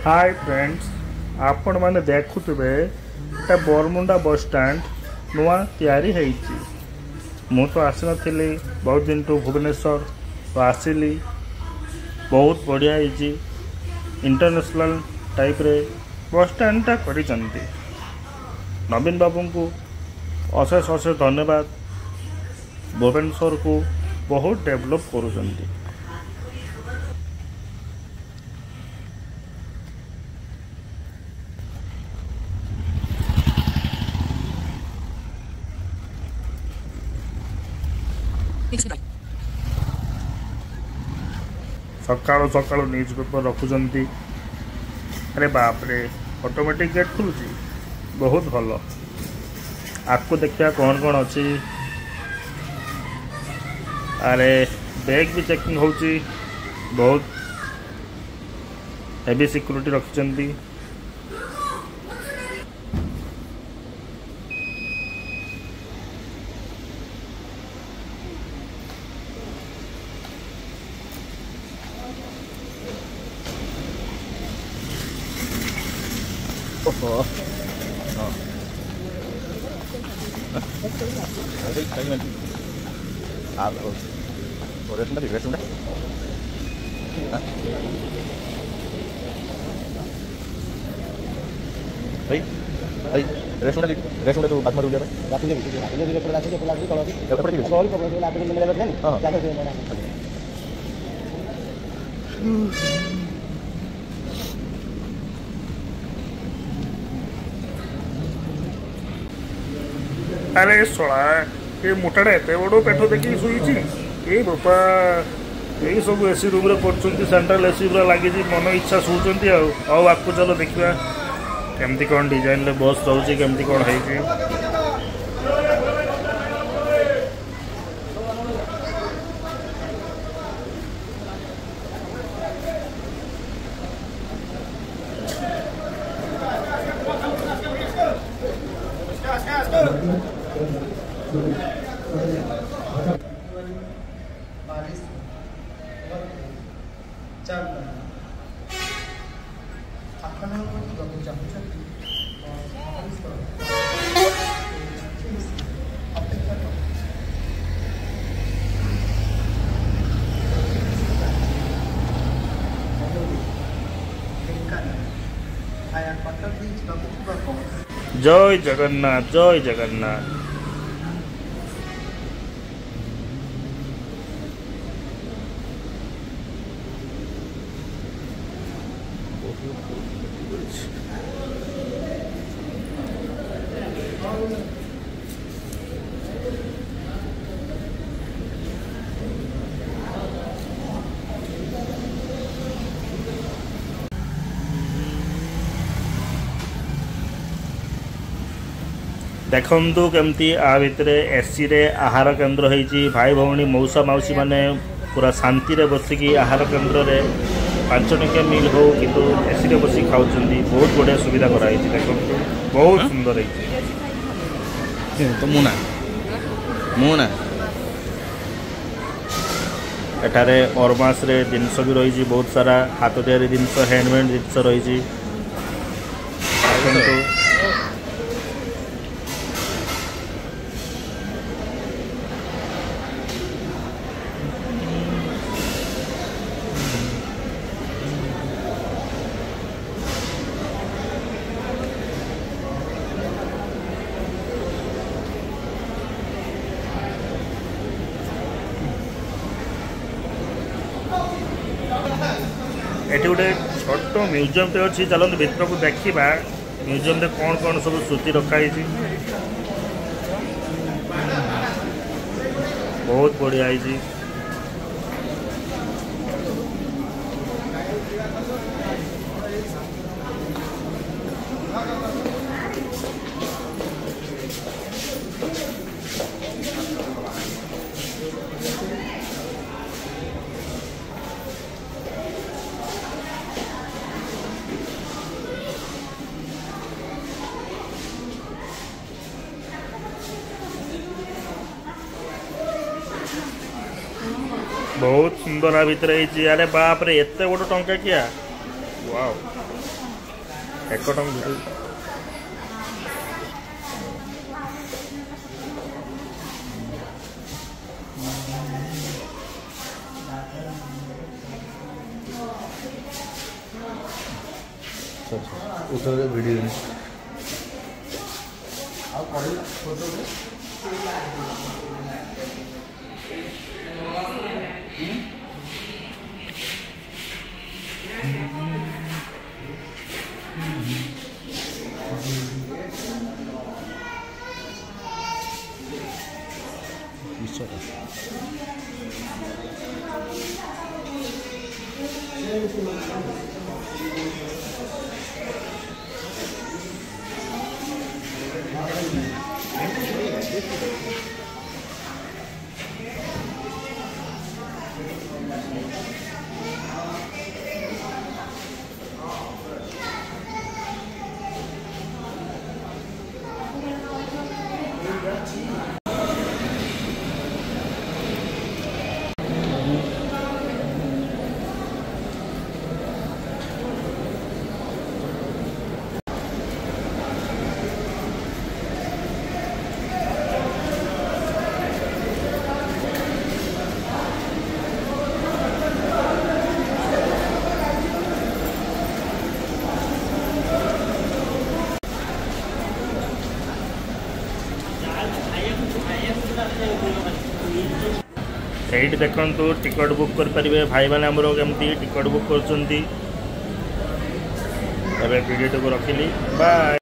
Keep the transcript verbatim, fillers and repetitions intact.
Hi friends, आपण माने देखुथिबे एटा Bermuda bus stand नुआ तैयारी हेइची। मु तो आसी नथिली बहुत दिन टू भुवनेश्वर तो आसिली। बहुत बढ़िया हेइची, इंटरनेशनल टाइप रे बस स्टैंड टा करिसंती। नवीन बाबू को अशेष अशेष धन्यवाद। भुवनेश्वर को बहुत डेवलप करुचंती। सकाळु सकाळु न्यूज पेपर रखुचंती। अरे बाप रे, ऑटोमेटिक गेट खुलुची, बहुत भल। आपको देखिया कौन कौन अच्छी। अरे बैग भी चेकिंग होची, बहुत हेवी सिक्योरिटी रखिचंती। ओहो हां अरे कहीं मत आप और रेस्ट में रेस्ट में भाई भाई रेस्ट में रेस्ट में तो बात मार दिया भाई बात नहीं की बात नहीं पड़ा से पड़ा के कलो के पड़ी गई गोल पकड़ के आप मिले बैठे हां जाके से अरे सोला ये मोटाड़ा एत बड़ पेट देखिए शुई ये बापा यही सब एसी रूम कर सेंट्रल एसी पूरा लगी मन इच्छा शुचंती। आपको चलो देखा केमती कौन डिजाइन ले बस जाऊँगी केमती कौन है। जय जगन्नाथ, जय जगन्नाथ। देखु केमती आ भितर एसी रे आहार केन्द्र होती। भाई भौणी मौसा मौसी मैंने पूरा शांति रे बसिकी आहार केन्द्र रे पांच टंकिया मिल हो किंतु एसी रे बसी खाऊँ। बहुत बढ़िया सुविधा कराई। देखो बहुत सुंदर है। तो मुना मुना एठारे अरमास रे जिनस भी रही बहुत सारा हाथ तैयारी जिनस हैंडमेड जिनस रही। एटी गोटे छोट म्यूजियम टे अच्छी। चलते भितर को देखा म्यूजियम रे कौन कौन सब स्मृति रखाई। बहुत बढ़िया है। बहुत सुंदर आ भितर। अरे बाप रे एत बड़ टंका किया। वाओ एक टंका उतर वीडियो एट देखु टिकट बुक करेंगे भाई मैंने आमर केमती टिकट बुक कर वीडियो को रखिली बाय।